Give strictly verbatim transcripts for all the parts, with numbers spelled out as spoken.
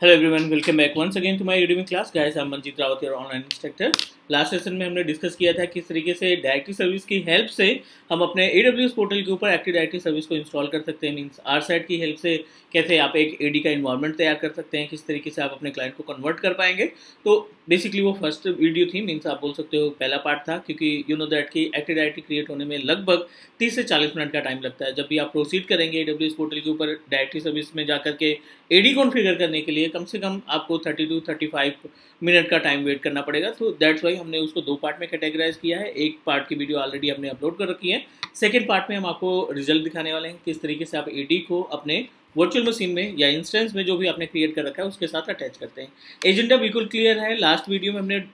Hello everyone, welcome back once again to my YouTube class. Guys, I am Manjeet Rawat, your online instructor. Last session में हमने discuss किया था किस तरीके से डायरेक्टरी सर्विस की हेल्प से हम अपने एडब्ल्यूएस पोर्टल के ऊपर एक्टिव डायरेक्टरी सर्विस को इंस्टॉल कर सकते हैं। मींस आर साइट की हेल्प से कैसे आप एक एडी का इन्वायरमेंट तैयार कर सकते हैं, किस तरीके से आप अपने क्लाइंट को कन्वर्ट कर पाएंगे। तो बेसिकली वो फर्स्ट वीडियो थी, मीन्स आप बोल सकते हो पहला पार्ट था, क्योंकि यू नो दैट कि एक्टिव डायरेक्टरी क्रिएट होने में लगभग तीस से चालीस मिनट का टाइम लगता है। जब भी आप प्रोसीड करेंगे एडब्ल्यूएस पोर्टल के ऊपर डायरेक्टरी सर्विस में जाकर के एडी कॉन्फ़िगर करने के लिए, कम से कम आपको thirty to thirty five minute का टाइम वेट करना पड़ेगा। तो दैट्स वाई हमने उसको दो पार्ट में कैटेगराइज किया है। एक पार्ट की वीडियो ऑलरेडी हमने अपलोड कर रखी है। सेकेंड पार्ट में हम आपको रिजल्ट दिखाने वाले हैं, किस तरीके से आप एडी को अपने वर्चुअल मशीन में या इंस्टेंस में जो भी आपने क्रिएट कर रखा है उसके साथ अटैच करते हैं। एजेंडा बिल्कुल क्लियर है। लास्ट वीडियो में हमने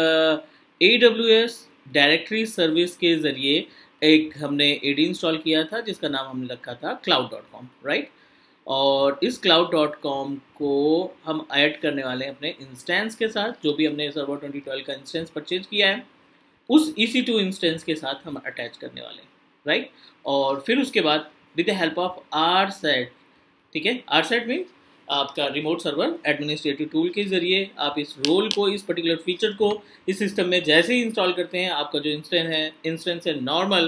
A W S directory service के जरिए एक हमने एडी इंस्टॉल किया था, जिसका नाम हमने रखा था क्लाउड डॉट कॉम, राइट। और इस क्लाउड डॉट कॉम को हम ऐड करने वाले हैं अपने इंस्टेंस के साथ। जो भी हमने सर्वर ट्वेंटी ट्वेल्व का इंस्टेंस परचेज किया है उस ई सी टू इंस्टेंस के साथ हम अटैच करने वाले हैं, राइट। और फिर उसके बाद with the help of RSAT, ठीक है, आर सेट में आपका रिमोट सर्वर एडमिनिस्ट्रेटिव टूल के जरिए आप इस रोल को, इस पर्टिकुलर फीचर को इस सिस्टम में जैसे ही इंस्टॉल करते हैं, आपका जो इंस्टेंस है इंस्टेंस है नॉर्मल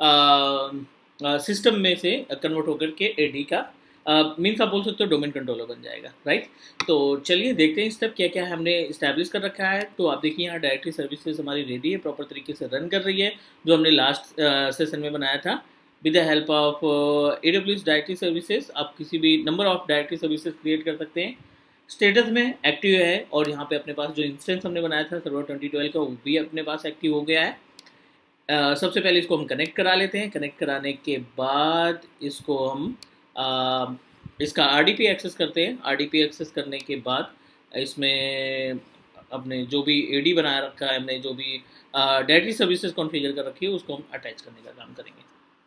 सिस्टम में से कन्वर्ट होकर के एडी का मीन्स आप बोल सकते हो डोमेन कंट्रोलर बन जाएगा, राइट। तो चलिए देखते हैं स्टेप क्या क्या हमने इस्टेब्लिश कर रखा है। तो आप देखिए यहाँ डायरेक्टरी सर्विसेज हमारी रेडी है, प्रॉपर तरीके से रन कर रही है, जो हमने लास्ट सेशन में बनाया था। With the help of A W S directory services आप किसी भी number of directory services create कर सकते हैं। स्टेटस में एक्टिव है, और यहाँ पे अपने पास जो इंस्टेंस हमने बनाया था सर्वर ट्वेंटी ट्वेल्व का वो भी अपने पास एक्टिव हो गया है। uh, सबसे पहले इसको हम कनेक्ट करा लेते हैं। कनेक्ट कराने के बाद इसको हम uh, इसका आर डी पी एक्सेस करते हैं। आर डी पी एक्सेस करने के बाद इसमें अपने जो भी ए डी बना रखा है, हमने जो भी डायरेक्टरी सर्विसेज कॉन्फ़िगर कर रखी है उसको हम अटैच करने का काम करेंगे।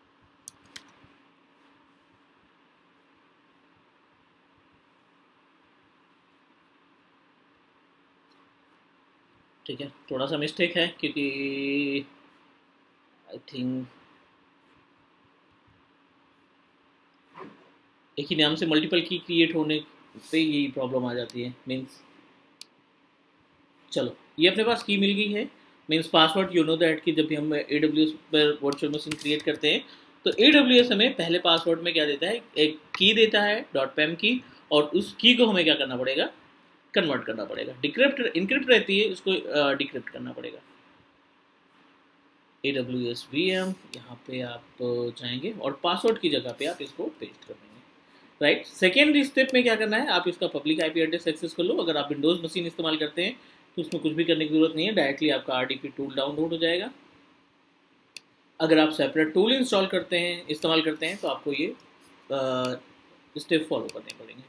ठीक है, थोड़ा सा मिस्टेक है क्योंकि आई थिंक एक ही नाम से मल्टीपल की क्रिएट होने पे यही प्रॉब्लम आ जाती है। मीन्स चलो, ये अपने पास की मिल गई है। Means password, you know that कि जब भी हम ए डब्ल्यू एस पर वर्चुअल मशीन क्रिएट करते हैं तो ए डब्ल्यू एस हमें पहले पासवर्ड में क्या देता है, एक की देता है, डॉट पैम की, और उस की को हमें क्या करना पड़ेगा, कन्वर्ट करना पड़ेगा। डिक्रिप्ट इनक्रिप्ट रहती है, उसको डिक्रिप्ट करना पड़ेगा। A W S V M यहाँ पे आप जाएंगे और पासवर्ड की जगह पे आप इसको पेस्ट कर देंगे, राइट। सेकेंड स्टेप में क्या करना है, आप इसका पब्लिक आईपी एड्रेस एक्सेस कर लो। अगर आप विंडोज़ मशीन इस्तेमाल करते हैं तो उसमें कुछ भी करने की जरूरत नहीं है, डायरेक्टली आपका R D P tool download हो जाएगा। अगर आप सेपरेट टूल इंस्टॉल करते हैं, इस्तेमाल करते हैं, तो आपको ये स्टेप फॉलो करने पड़ेंगे।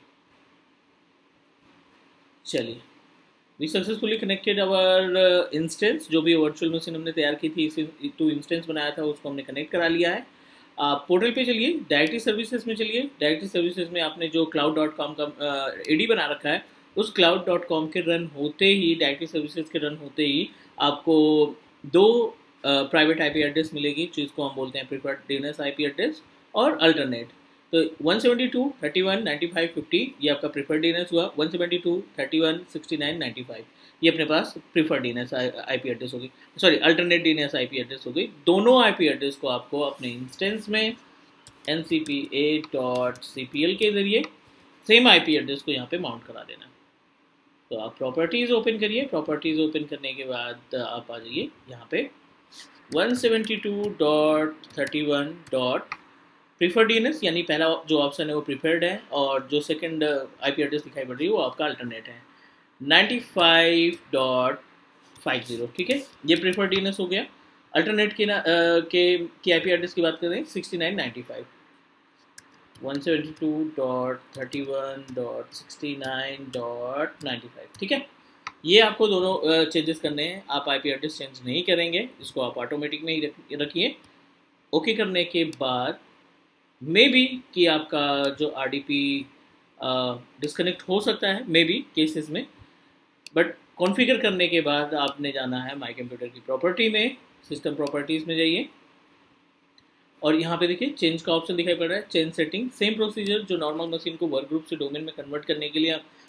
चलिए, we successfully connected our instance. जो भी वर्चुअल मशीन हमने तैयार की थी, इसे टू इंस्टेंस बनाया था, उसको हमने कनेक्ट करा लिया है। आप पोर्टल पे चलिए, डायरेक्टरी सर्विसेज में चलिए। डायरेक्टरी सर्विसेज में आपने जो क्लाउड डॉट कॉम का एडी बना रखा है, उस क्लाउड डॉट कॉम के रन होते ही, डायरेक्टरी सर्विसेज के रन होते ही आपको दो प्राइवेट आईपी एड्रेस मिलेगी, जिसको हम बोलते हैं preferred D N S IP address और अल्टरनेट। तो one seventy two dot thirty one dot ninety five dot fifty ये आपका प्रिफर्ड डी एन एस हुआ। One seventy two dot thirty one dot sixty nine dot ninety five ये अपने पास preferred D N S IP address होगी, sorry alternate D N S IP address हो गई। दोनों आईपी एड्रेस को आपको अपने इंस्टेंस में N C P A dot C P L के जरिए सेम आईपी एड्रेस को यहाँ पे माउंट करा देना। तो आप प्रॉपर्टीज़ ओपन करिए। प्रॉपर्टीज़ ओपन करने के बाद आप आ जाइए यहाँ पे one seventy two dot thirty one dot preferred D N S, यानी पहला जो ऑप्शन है वो प्रीफर्ड है, और जो सेकंड आईपी एड्रेस दिखाई पड़ रही है वो आपका अल्टरनेट है, नाइंटी फाइव डॉट फिफ्टी, ठीक है। ये प्रीफर्ड डी एन एस हो गया। अल्टरनेट के ना uh, के की आईपी एड्रेस की बात करें, sixty nine ninety five, one seventy two dot thirty one dot sixty nine dot ninety five, ठीक है। ये आपको दोनों चेंजेस uh, करने हैं। आप आईपी एड्रेस चेंज नहीं करेंगे, इसको आप ऑटोमेटिक में ही रखिए। ओके करने के बाद मे बी कि आपका जो आर डी पी डिस्कनेक्ट हो सकता है, मे बी केसेस में, बट कॉन्फ़िगर करने के बाद आपने जाना है माई कंप्यूटर की प्रॉपर्टी में, सिस्टम प्रॉपर्टीज़ में जाइए, और यहाँ पे देखिए चेंज का ऑप्शन दिखाई पड़ रहा है, चेंज सेटिंग। सेम प्रोसीजर जो नॉर्मल मशीन को वर्क ग्रुप से डोमेन में कन्वर्ट करने के लिए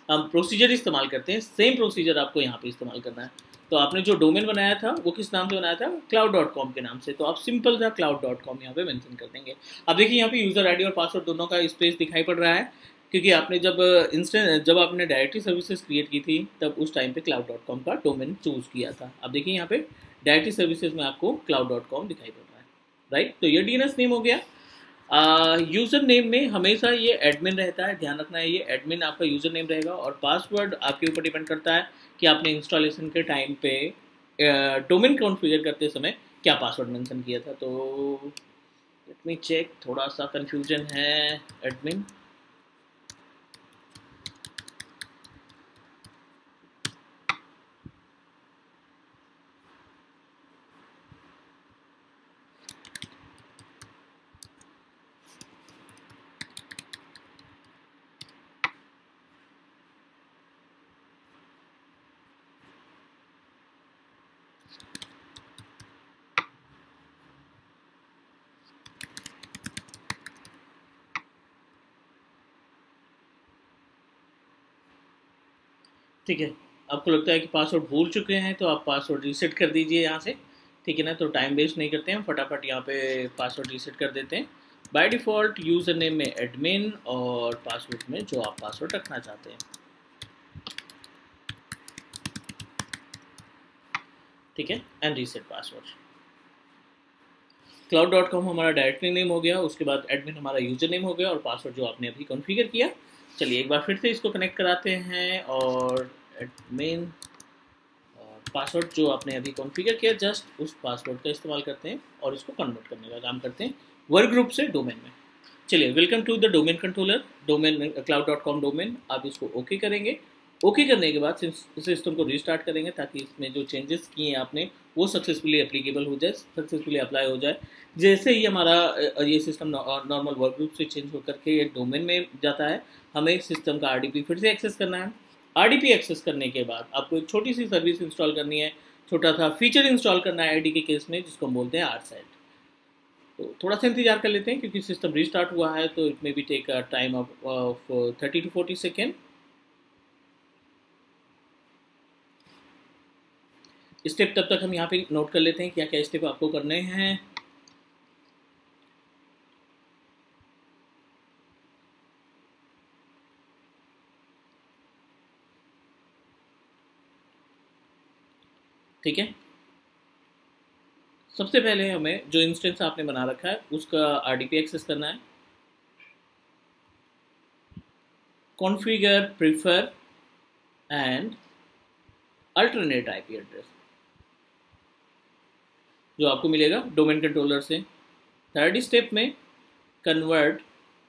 हम प्रोसीजर इस्तेमाल करते हैं, सेम प्रोसीजर आपको यहाँ पे इस्तेमाल करना है। तो आपने जो डोमेन बनाया था वो किस नाम से बनाया था, क्लाउड डॉट कॉम के नाम से, तो आप सिंपल सा क्लाउड डॉट कॉम यहाँ पे मेंशन कर देंगे। अब देखिए यहाँ पे यूज़र आईडी और पासवर्ड दोनों का स्पेस दिखाई पड़ रहा है, क्योंकि आपने जब इंस्टेंट जब आपने डायरेक्टरी सर्विसेज क्रिएट की थी तब उस टाइम पे क्लाउड डॉट कॉम का डोमेन चूज़ किया था। अब देखिए यहाँ पे डायरेक्टरी सर्विसेज में आपको क्लाउड डॉट कॉम दिखाई पड़ रहा है, राइट। तो ये डी एन एस नेम हो गया। यूज़र uh, नेम में हमेशा ये एडमिन रहता है, ध्यान रखना है, ये एडमिन आपका यूज़र नेम रहेगा। और पासवर्ड आपके ऊपर डिपेंड करता है कि आपने इंस्टॉलेशन के टाइम पे डोमेन कॉन्फ़िगर करते समय क्या पासवर्ड मेंशन किया था। तो लेट मी चेक, थोड़ा सा कंफ्यूजन है एडमिन। ठीक है, आपको लगता है कि पासवर्ड भूल चुके हैं तो आप पासवर्ड रीसेट कर दीजिए यहाँ से, ठीक है ना। तो टाइम वेस्ट नहीं करते हैं, फटाफट यहाँ पे पासवर्ड रीसेट कर देते हैं। बाय डिफ़ॉल्ट यूज़र नेम में एडमिन और पासवर्ड में जो आप पासवर्ड रखना चाहते हैं, ठीक है, and reset password. Cloud dot com हमारा डायरेक्टरी नेम हो गया, उसके बाद एडमिन हमारा यूज़र नेम हो गया और पासवर्ड जो आपने अभी कॉन्फ़िगर किया। चलिए एक बार फिर से इसको कनेक्ट कराते हैं और एडमिन और पासवर्ड जो आपने अभी कॉन्फ़िगर किया जस्ट उस पासवर्ड का इस्तेमाल करते हैं और इसको कन्वर्ट करने का काम करते हैं वर्क ग्रुप से डोमेन में। चलिए, welcome to the domain controller, domain cloud dot com domain. आप इसको ओके करेंगे। ओके करने के बाद सिस्टम को रीस्टार्ट करेंगे ताकि इसमें जो चेंजेस किए हैं आपने वो सक्सेसफुली एप्लीकेबल हो जाए, सक्सेसफुली अप्लाई हो जाए। जैसे ही हमारा ये सिस्टम नॉर्मल वर्क ग्रुप से चेंज होकर के ये डोमेन में जाता है, हमें सिस्टम का आरडीपी फिर से एक्सेस करना है। आरडीपी एक्सेस करने के बाद आपको एक छोटी सी सर्विस इंस्टॉल करनी है, छोटा सा फीचर इंस्टॉल करना है आईडी के केस में, जिसको हम बोलते हैं आरसेट। तो थोड़ा सा इंतजार कर लेते हैं क्योंकि सिस्टम रीस्टार्ट हुआ है, तो it maybe take a time of thirty to forty second. Step तब तक हम यहाँ पे नोट कर लेते हैं क्या क्या स्टेप आपको करने हैं। ठीक है, सबसे पहले हमें जो इंस्टेंस आपने बना रखा है उसका आरडीपी एक्सेस करना है। Configure prefer and alternate IP address जो आपको मिलेगा डोमेन कंट्रोलर से। थर्ड स्टेप में कन्वर्ट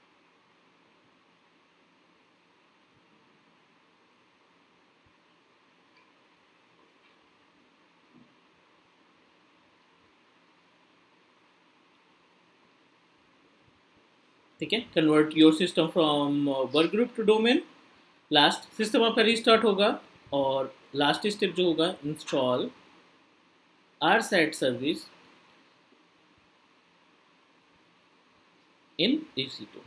ठीक है, convert your system from workgroup to domain. Last system आपका रीस्टार्ट होगा और लास्ट स्टेप जो होगा install RSAT service in E C two.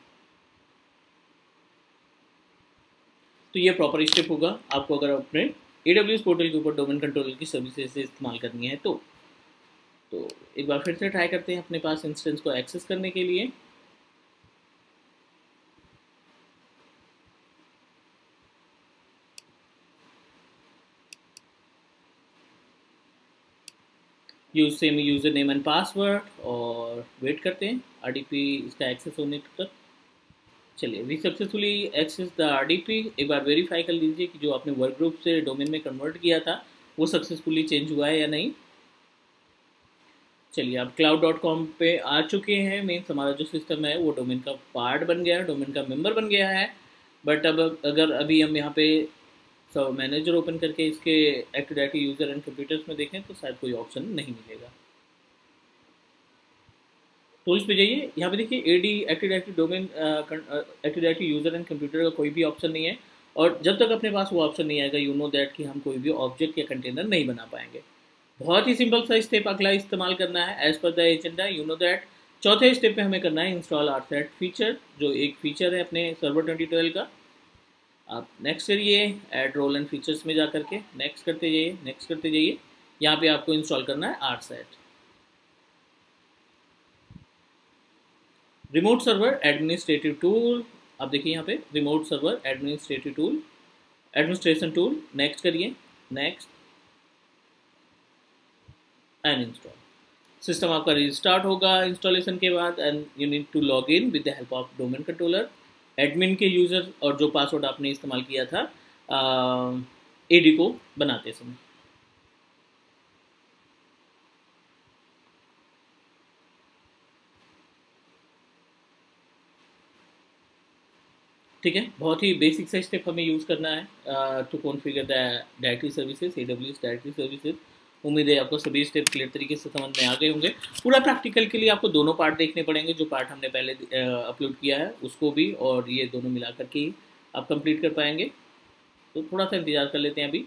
तो ये प्रॉपर स्टेप होगा आपको अगर अपने ए डब्ल्यू एस पोर्टल के ऊपर डोमेन कंट्रोलर की सर्विसेज से इस्तेमाल करनी है तो तो एक बार फिर से ट्राई करते हैं अपने पास इंस्टेंस को एक्सेस करने के लिए। Use same user name and password और वेट करते हैं आरडीपी इसका एक्सेस होने तक। चलिए, we successfully access the RDP. एक बार वेरीफाई कर लीजिए कि जो आपने वर्क ग्रुप से डोमेन में कन्वर्ट किया था वो सक्सेसफुली चेंज हुआ है या नहीं। चलिए, आप क्लाउड डॉट कॉम पे आ चुके हैं। मीन्स हमारा जो सिस्टम है वो डोमेन का पार्ट बन गया है, डोमेन का मेंबर बन गया है। बट अब अगर अभी हम यहाँ पे सब मैनेजर ओपन करके इसके active directory user and computers में देखें तो शायद कोई ऑप्शन नहीं मिलेगा। टूल्स पे जाइए, यहाँ पे देखिए AD active directory domain active directory user and computer का कोई भी ऑप्शन नहीं है। और जब तक अपने पास वो ऑप्शन नहीं आएगा यू नो दैट कि हम कोई भी ऑब्जेक्ट या कंटेनर नहीं बना पाएंगे। बहुत ही सिंपल सा स्टेप अगला इस्तेमाल करना है as per the agenda, you know that. चौथे स्टेप पे हमें करना है इंस्टॉल आरसेट फीचर, जो एक फीचर है अपने सर्वर ट्वेंटी ट्वेल्व का। आप नेक्स्ट करिए, ऐड रोल एंड फीचर्स में जा करके नेक्स्ट करते जाइए, नेक्स्ट करते जाइए। यहाँ पे आपको इंस्टॉल करना है RSAT. Remote server administrative tool, आप देखिए यहाँ पे remote server administrative tool, administration tool, next करिए, नेक्स्ट एंड इंस्टॉल। सिस्टम आपका रिस्टार्ट होगा इंस्टॉलेशन के बाद and you need to log in with the help of domain controller, admin के यूज़र और जो पासवर्ड आपने इस्तेमाल किया था एडी को बनाते समय। ठीक है, बहुत ही बेसिक सा स्टेप हमें यूज़ करना है to configure the directory services, AWS directory services. उम्मीद है आपको सभी स्टेप क्लियर तरीके से समझ में आ गए होंगे। पूरा प्रैक्टिकल के लिए आपको दोनों पार्ट देखने पड़ेंगे, जो पार्ट हमने पहले अपलोड किया है उसको भी, और ये दोनों मिला करके ही आप कंप्लीट कर पाएंगे। तो थोड़ा सा इंतज़ार कर लेते हैं। अभी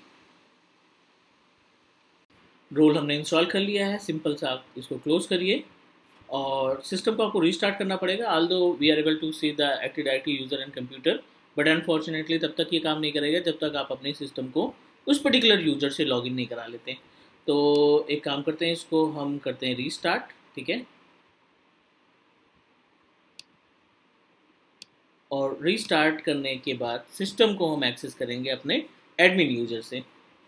रोल हमने इंस्टॉल कर लिया है, सिंपल सा आप इसको क्लोज करिए और सिस्टम को आपको रीस्टार्ट करना पड़ेगा। Although we are able to see the active directory user and computer, but unfortunately तब तक ये काम नहीं करेगा जब तक आप अपने सिस्टम को उस पर्टिकुलर यूज़र से लॉगिन नहीं करा लेते। तो एक काम करते हैं, इसको हम करते हैं रीस्टार्ट। ठीक है, और रीस्टार्ट करने के बाद सिस्टम को हम एक्सेस करेंगे अपने एडमिन यूज़र से।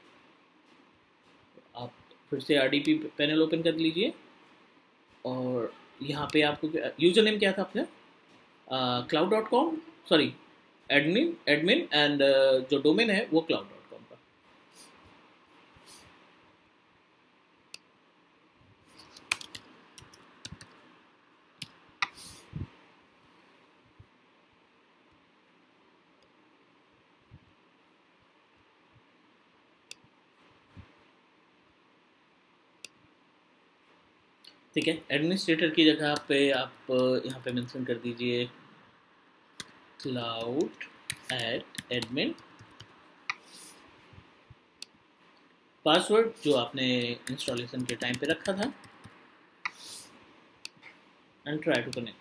आप फिर से R D P panel open कर लीजिए और यहाँ पे आपको यूज़र नेम क्या था अपना, cloud dot com, sorry admin admin and जो डोमेन है वो क्लाउड डॉट कॉम का। ठीक है, एडमिनिस्ट्रेटर की जगह पे आप यहाँ पे मेंशन कर दीजिए क्लाउड एट एडमिन, पासवर्ड जो आपने इंस्टॉलेशन के टाइम पे रखा था, and try to connect.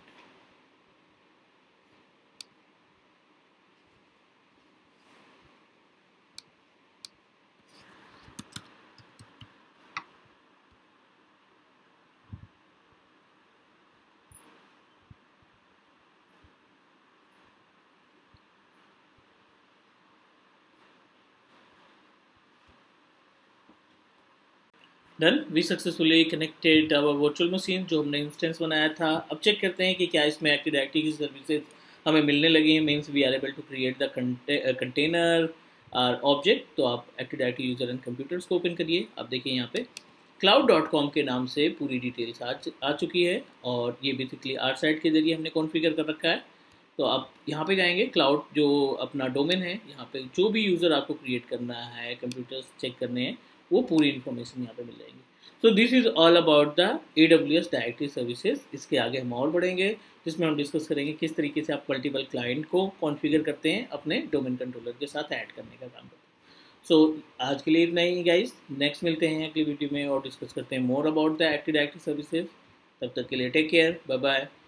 Done, we successfully connected our virtual machine, जो हमने इंस्टेंस बनाया था। अब चेक करते हैं कि क्या इसमें एक्टिव डायरेक्टरी की सर्विसेज हमें मिलने लगी हैं। Means we are able to create the container और ऑब्जेक्ट। तो आप active directory user and computers को ओपन करिए। आप देखिए यहाँ पे क्लाउड डॉट कॉम के नाम से पूरी डिटेल्स आ, आ चुकी है, और ये बेसिकली आर साइट के ज़रिए हमने कॉन्फ़िगर कर रखा है। तो आप यहाँ पे जाएंगे, क्लाउड जो अपना डोमेन है, यहाँ पे जो भी यूज़र आपको क्रिएट करना है, कंप्यूटर्स चेक करने हैं, वो पूरी इन्फॉर्मेशन यहाँ पे मिल जाएगी। So this is all about the A W S directory services. इसके आगे हम और बढ़ेंगे, जिसमें हम डिस्कस करेंगे किस तरीके से आप मल्टीपल क्लाइंट को कॉन्फ़िगर करते हैं अपने डोमेन कंट्रोलर के साथ ऐड करने का काम करते हैं। सो so, आज के लिए इतना ही गाइस, नेक्स्ट मिलते हैं अगली वीडियो में और डिस्कस करते हैं more about the active directory services. तब तक के लिए टेक केयर, बाय बाय।